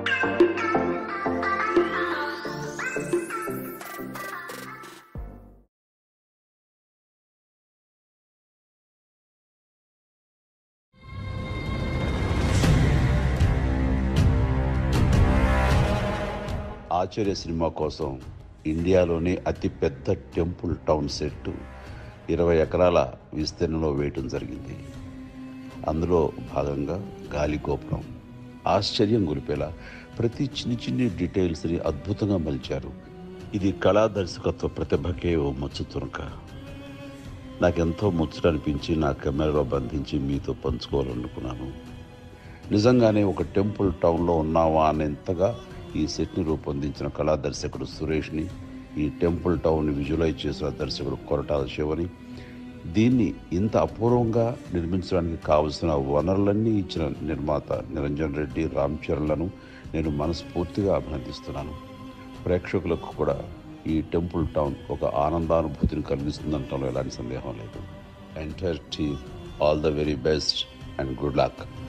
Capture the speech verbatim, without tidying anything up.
ఆచార్య cinema కోసం ఇండియాలోనే అతిపెద్ద టెంపుల్ టౌన్ సెట్ ఇరవై ఎకరాల విస్తీర్ణంలో వేయటం జరిగింది. అందులో భాగంగా గాలి గోపురం ఆశ్చర్యం గొలిపేలా ప్రతి చిన్ని చిన్ని డీటెయిల్స్ని అద్భుతంగా మలిచారు. ఇది కళా దర్శకత్వ ప్రతిభకే ఓ ముచ్చు తునక. నాకెంతో ముచ్చట అనిపించి నా కెమెరాలో బంధించి మీతో పంచుకోవాలనుకున్నాను. నిజంగానే ఒక టెంపుల్ టౌన్లో ఉన్నావా అనేంతగా ఈ సెట్ని రూపొందించిన కళా దర్శకుడు సురేష్ని, ఈ టెంపుల్ టౌన్ని విజువలైజ్ చేసిన దర్శకుడు కొరటాల శివని, దీన్ని ఇంత అపూర్వంగా నిర్మించడానికి కావలసిన వనరులన్నీ ఇచ్చిన నిర్మాత నిరంజన్ రెడ్డి, రామ్ చరణ్లను నేను మనస్ఫూర్తిగా అభినందిస్తున్నాను. ప్రేక్షకులకు కూడా ఈ టెంపుల్ టౌన్ ఒక ఆనందానుభూతిని కలిగిస్తుందంటంలో ఎలాంటి సందేహం లేదు. Entire team all the very best and good luck.